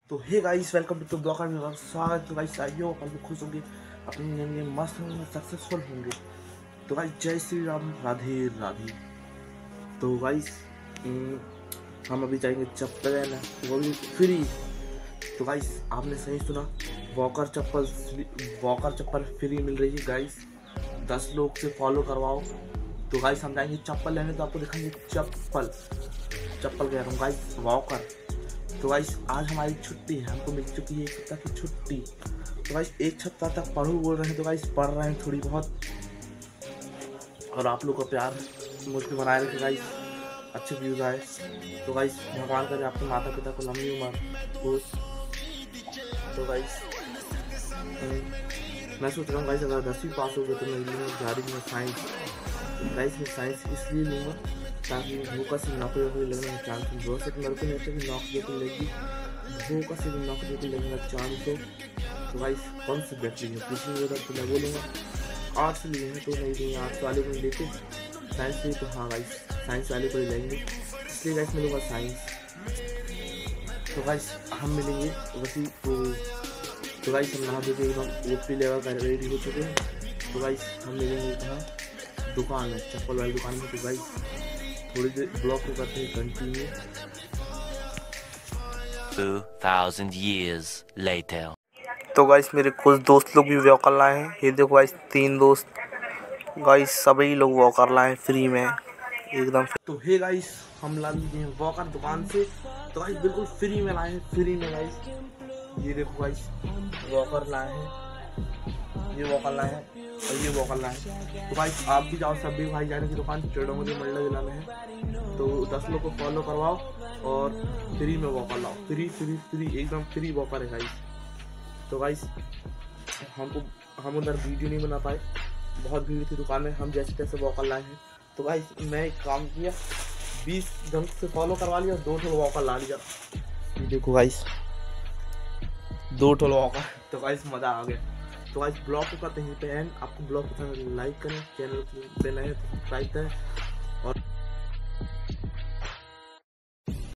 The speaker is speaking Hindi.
तो hey guys welcome to blog में आपका स्वागत। तो गाइस आइयो कल भी खुश होंगे, अपनी जिंदगी में मस्त होंगे, सक्सेसफुल होंगे। तो गाइस जय श्री राम, राधे राधे। तो गाइस हम अभी जाएंगे चप्पल लेना, वो भी फ्री। तो गाइस आपने सही सुना, वॉकर चप्पल फ्री मिल रही है गाइस। 10 लोग से फॉलो करवाओ। तो गाइस हम जाएंगे चप्पल लेने, तो आपको दिखाएंगे चप्पल कह रहा हूँ गाइस, वॉकर। तो गाइस आज हमारी छुट्टी है, हमको मिल चुकी है एक सप्ताह की छुट्टी। तो गाइस एक सप्ताह तक पढ़ो बोल रहे हैं, तो गाइस पढ़ रहे हैं थोड़ी बहुत। और आप लोग का प्यार मुझ पर बनाए रखे गाइस, अच्छे व्यूज आए। तो गाइस भगवान करे आपके माता पिता को लंबी उम्र हो। तो गाइस मैं सोच रहा हूँ गाइस अगर 10वीं पास हो गए तो मैं लूँगा 11वीं में साइंस। गाइस मैं साइंस इसलिए लूँगा ताकि धोखा से नौकरी लगने का चांस हो सके। मेरे को नहीं कि नौकरी लेगी, धोखा से भी नौकरी लगने का चांस हो। तो गाइस कौन सी बेहतरी है पूछेंगे तो मैं बोलूँगा आर्ट्स लिए हैं, तो नहीं लेंगे आर्ट्स वाले को नहीं लेते, साइंस लिए तो हाँ गाइस साइंस वाले को ही लेंगे, इसलिए गाइस मिलूँगा साइंस। तो गाइस हम मिलेंगे वैसी तो गाइस हम नहा धो के एकदम ओपी लेवल का रेडी हो चुके हैं। तो गाइस हम मिलेंगे कहाँ, दुकान है, चप्पल वाली दुकान में। तो गाइस थोड़ी देर ब्लॉग को करते हैं कंटिन्यू। 2000 years later. तो गाइस मेरे कुछ दोस्त लोग भी वॉकर लाए हैं, ये देखो गाइस 3 दोस्त गाइस, सभी लोग वॉकर लाए हैं फ्री में एकदम। तो हे गाइस हम ला लिए हैं वॉकर दुकान से। तो गाइस बिल्कुल फ्री में लाए हैं, फ्री में गाइस। ये देखो गाइस वॉकर लाए हैं, ये वॉकर लाए हैं और ये वॉकर लाए हैं। तो गाइस आप भी जाओ, सभी भाई जाने की दुकान चेड़ोंगली मंडला जिला में है। तो 10 लोग को फॉलो करवाओ और फ्री में वॉकर लाओ, फ्री फ्री फ्री एकदम फ्री वॉकर है गाइस। तो गाइस हम उधर वीडियो नहीं बना पाए, बहुत भीड़ थी दुकान में, हम जैसे तैसे वॉकर लाए हैं। तो गाइस मैं एक काम किया, 20 जन से फॉलो करवा लिया, 2 ठो वॉकर ला लिया। ये देखो गाइस 2 ठो वॉकर। तो गाइस मज़ा आ गया। तो गाइस ब्लॉग को करते हैं पे एंड। आपको ब्लॉग पसंद है लाइक करें, चैनल पे नए तो सब्सक्राइब करें।